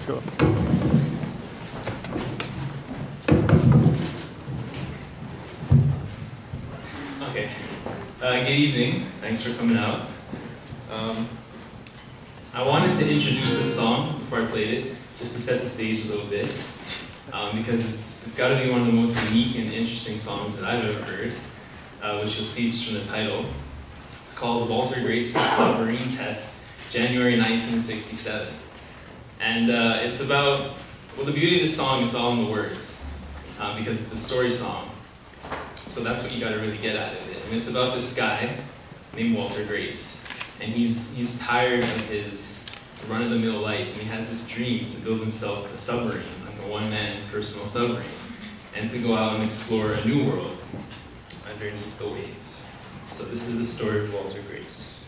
Let's go. Okay. Good evening. Thanks for coming out. I wanted to introduce this song before I played it, just to set the stage a little bit, because it's got to be one of the most unique and interesting songs that I've ever heard, which you'll see just from the title. It's called Walter Grace's Submarine Test, January 1967. And it's about, well, the beauty of this song is all in the words, because it's a story song. So that's what you got to really get out of it. And it's about this guy named Walter Grace. And he's tired of his run-of-the-mill life, and he has this dream to build himself a submarine, like a one-man personal submarine, and to go out and explore a new world underneath the waves. So this is the story of Walter Grace.